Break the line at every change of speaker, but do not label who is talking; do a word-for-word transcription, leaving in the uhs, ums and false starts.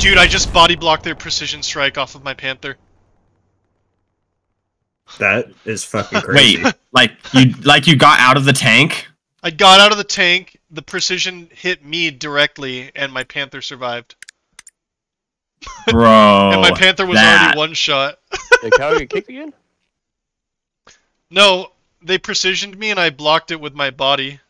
Dude, I just body blocked their precision strike off of my Panther.
That is fucking crazy.
Wait, like you like you got out of the tank?
I got out of the tank, the precision hit me directly, and my Panther survived.
Bro.
And my Panther was
that.
already one shot.
Did Kyle get kicked again?
No, they precisioned me and I blocked it with my body.